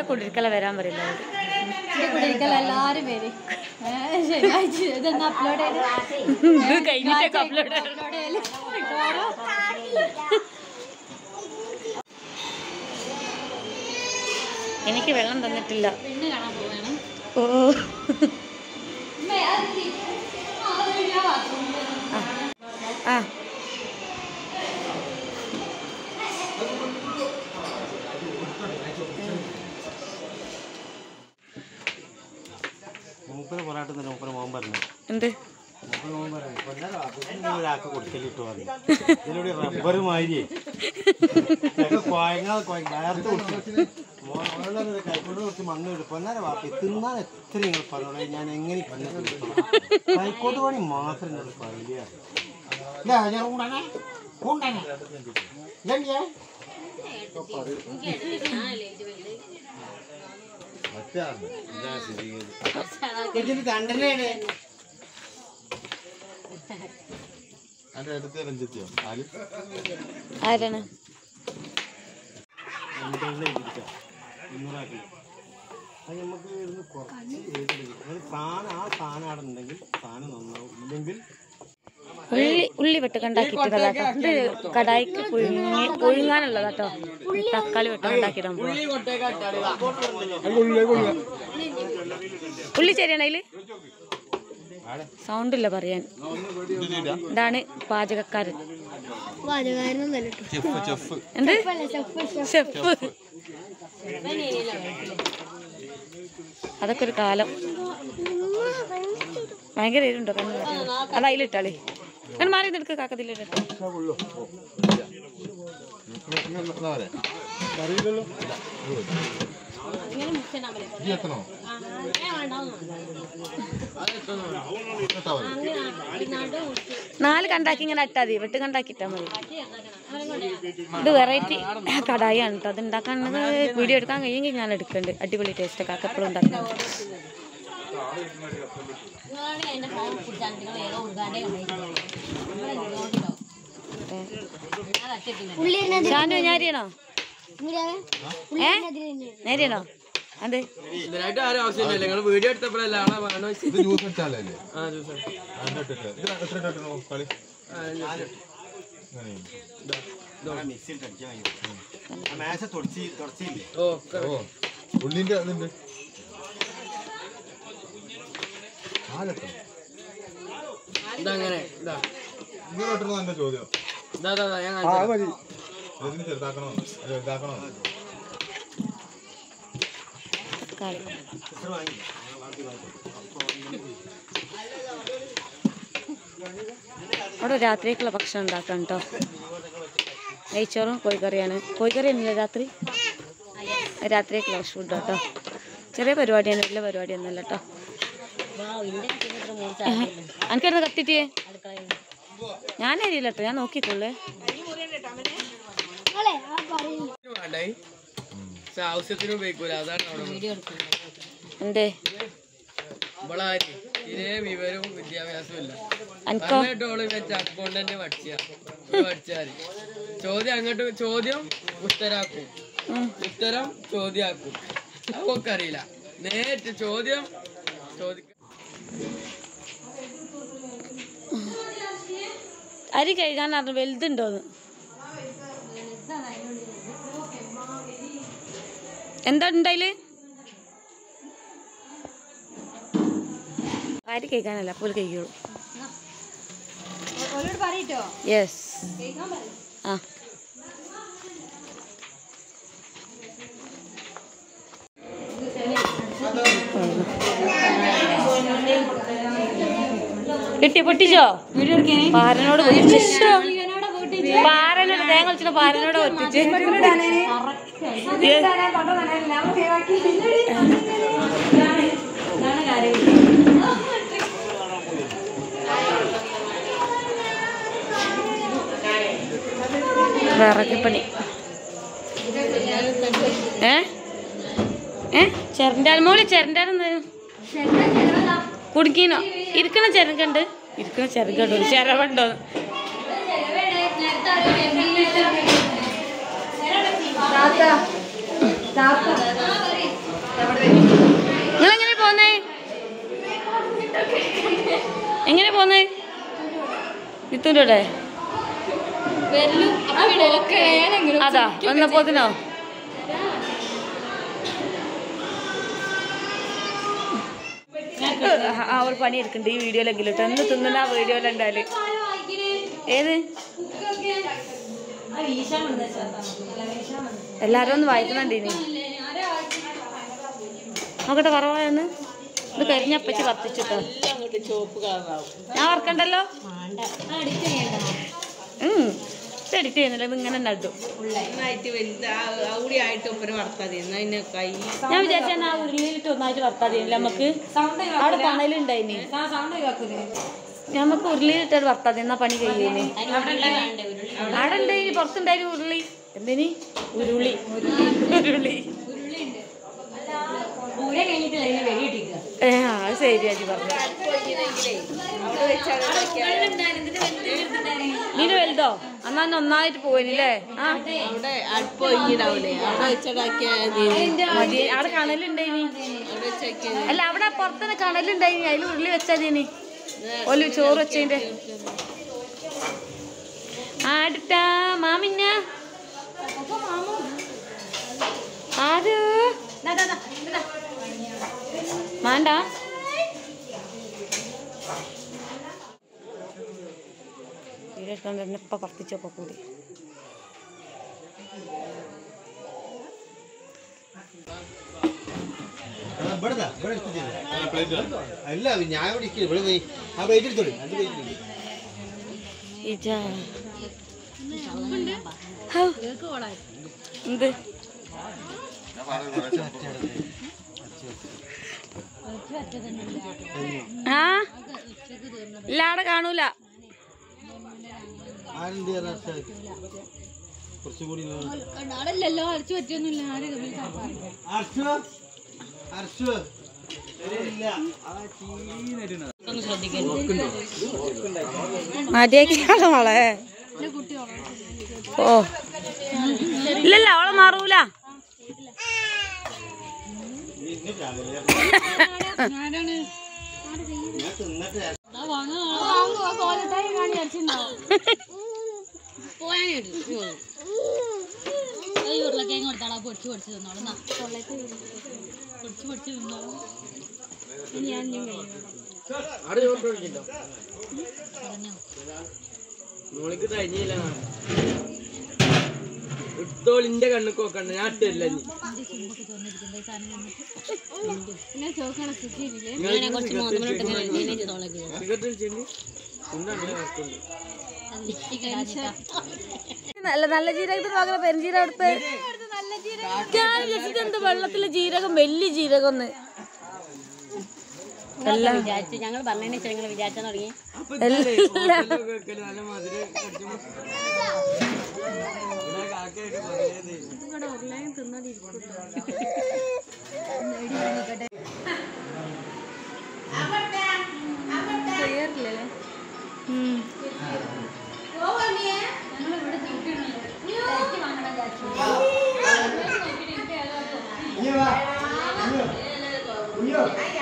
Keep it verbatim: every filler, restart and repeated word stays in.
എൻ്റെ കുടിരിക്കല വരാൻ പറയില്ല എല്ലാരും പേര് അപ്ലോഡ് കഴിഞ്ഞിട്ടൊക്കെ അപ്ലോഡ് എനിക്ക് വെള്ളം തന്നിട്ടില്ല. ഓ ആ എന്ത് റബ്ബർ മാതിരി കൈക്കൊണ്ട് കുറച്ച് മണ്ണ് കിട്ടും. പൊന്നാര വാപ്പി തിന്നാൻ എത്ര നിങ്ങൾ പറഞ്ഞോളെ, ഞാൻ എങ്ങനെ കൈക്കോട്ട് പണി മാത്രം ഞാൻ പറയില്ല. ആരാണ് മുന്നൂറാക്കി അത് നമുക്ക് ഇരുന്ന് കുറച്ച് എഴുതി സാധനം ആ സാധനം അവിടെ ഉണ്ടെങ്കിൽ സാധനം നന്നാവും. ഇല്ലെങ്കിൽ ഉള്ളി ഉള്ളി വെട്ടുകണ്ടാക്കിയിട്ടുള്ളതാട്ടോ. ഇത് കടായിക്ക് പുഴുങ്ങി പുഴുങ്ങാനുള്ളതാട്ടോ. തക്കാളി വെട്ടുകണ്ടാക്കിയിടാൻ പോവാ. ഉള്ളി ശരിയാണ് അതില് സൗണ്ടില്ല പറയാൻ. ഇതാണ് പാചകക്കാരൻ. എന്ത് ഷെഫ്? അതൊക്കെ ഒരു കാലം. ഭയങ്കര എരുണ്ടോ കണ്ണു? അത് അതിലിട്ടാളേ. അങ്ങനെ മാറി നിൽക്ക് കാക്കത്തിലിട്ട്. നാല് കണ്ടാക്കി ഇങ്ങനെ ഇട്ടാ മതി. വെട്ട് കണ്ടാക്കിട്ടാ മതി. ഇത് വെറൈറ്റി കടായാണ് കേട്ടോ. അത് ഉണ്ടാക്കാൻ വീഡിയോ എടുക്കാൻ കഴിയുമെങ്കിൽ ഞാൻ എടുക്കുന്നുണ്ട്. അടിപൊളി ടേസ്റ്റ് കാക്ക എപ്പോഴും ഉണ്ടാക്കുന്നത്. ഷാനു ഞാരിയണോ? ഏ നേരിയണോ? അതെ വീഡിയോ എടുത്തപ്പോഴല്ലേ ഉള്ളിന്റെ അതുണ്ട്. ഇതങ്ങനെ ഇങ്ങോട്ടോ എന്റെ ചോദ്യം ചെറുതാക്കണോ ചെറുതാക്കണോ? അവിടെ രാത്രിക്കുള്ള ഭക്ഷണം ഉണ്ടാക്കാം കേട്ടോ. നെയ്ച്ചോറും കോഴിക്കറിയാണ്. കോഴിക്കറി തന്നെയല്ലേ രാത്രി? രാത്രിക്കുള്ള ഫുഡ് കേട്ടോ. ചെറിയ പരിപാടിയാണ്, വലിയ പരിപാടിയൊന്നുമല്ല കേട്ടോ. എനിക്കെന്താ കത്തിട്ടേ? ഞാൻ അറിയില്ല കേട്ടോ, ഞാൻ നോക്കിക്കോളേ. ആവശ്യത്തിന് ഉപയോഗിക്കൂല, അതാണ് എന്തേ ഇതേ വിവരവും വിദ്യാഭ്യാസവും ഇല്ല. അനക്കോ? വെച്ച് അക്കൗണ്ടന്റ് പഠിച്ചാ പഠിച്ചാല് ചോദ്യം അങ്ങോട്ട് ചോദ്യം ഉത്തരാക്കും, ഉത്തരം ചോദ്യാക്കും. അതൊക്കെ അറിയില്ല. നേരിട്ട് ചോദ്യം ചോദിക്ക. അരി കഴുകാൻ പറഞ്ഞു വലുതുണ്ടോന്ന്. എന്താ ഉണ്ടായില്? അരി കഴിക്കാനല്ല, അപ്പോൾ കഴിക്കുള്ളൂ. യെസ്. ആ കിട്ടി പൊട്ടിച്ചോ? പാരനോട് പൊട്ടിച്ചോ? പാരനോട് തേങ്ങ കളിച്ചിട്ട് പാരനോട് പൊട്ടിച്ച് വിറകിപ്പണി. ഏ ഏ ചെരണ്ടാൽമോളി ചെരണ്ടാലെന്ന് കുടുക്കീനോ? ഇരിക്കണ ചെറുകണ്ട്, ഇരിക്കണ ചെറുകണ്ടോ? ചെരവുണ്ടോ? മുത്തൂൻ്റെ അതാ വന്നപ്പോത്തിനോ ആ ഒരു പണി എടുക്കണ്ട ഈ വീഡിയോയിലെങ്കിലും കേട്ടോ എന്ന് തിന്നുന്ന ആ വീഡിയോയിലുണ്ടാല് ഏത് എല്ലാരും ഒന്ന് വായിക്കുന്നുണ്ട് ഇനി നോക്കട്ടെ കുറവായെന്ന് ഇത് കരിഞ്ഞപ്പച്ച് വർത്തിച്ചിട്ടോ ഞാൻ വറക്കണ്ടല്ലോ എഡിറ്റ് ചെയ്യുന്നില്ല ഇത് ഇങ്ങനെ നട്ടു ഞാൻ വിചാരിച്ചാൽ ആ ഉരുളിയിലിട്ട് ഒന്നായിട്ട് വർത്താ ചെയ്യുന്നില്ല നമുക്ക് അവിടെ തണലുണ്ടായിനി നമുക്ക് ഉരുളിയിലിട്ടത് വർത്താ എന്നാ പണി കഴിയുന്നേ അവിടെ ഉണ്ടായി പുറത്തുണ്ടായി ഉരുളി എന്തിനി ഉരുളി ഉരുളി ഏ അത് ശരി അജി പറഞ്ഞു നീന് വലുതോ എന്നാ ഒന്നായിട്ട് പോയില്ലേ അവിടെ കണലുണ്ടായിനി അല്ല അവിടെ പുറത്തുനിന്ന് കണലുണ്ടായിനി അതിൽ ഉരുളി വെച്ചതിനി ഒല്ലു ചോറ് വെച്ചതിന്റെ ആടിട്ടാ മാമിന്ന ആര് വേണ്ട ഇപ്പൊ കത്തിച്ചൊക്കെ കൂടി അല്ല ഞാൻ ഇവിടെ പോയി ആ പ്ലേറ്റ് എടുത്തോളി അത് എന്ത് ആ ഇല്ല അവിടെ കാണൂല മതിയാക്കിയാലോ മോളെ ഓ ഇല്ലല്ല അവളെ മാറൂല ഉരുളക്കിഴങ്ങ് കൊടുത്താളാ പൊടിച്ച് പൊടിച്ച് തിന്നോളൂ പൊടിച്ച് പൊടിച്ച് തിന്നോളൂ ഞാൻ മോളിക്ക് കഴിഞ്ഞില്ല ഇട്ടോളിന്റെ കണ്ണുക്ക് നോക്കണ്ട ഞാൻ ഇട്ടില്ല നല്ല നല്ല ജീരകത്തിന് പകരം പെരുംജീരകം എടുത്ത് ഞാൻ വിചാരിച്ചിട്ട് എന്ത് വെള്ളത്തിലെ ജീരകം വലിയ ജീരകം ഒന്ന് എല്ലാം വിചാരിച്ചു ഞങ്ങൾ പറഞ്ഞതിന് വെച്ചാൽ നിങ്ങൾ വിചാരിച്ചാൽ തുടങ്ങി Yeah.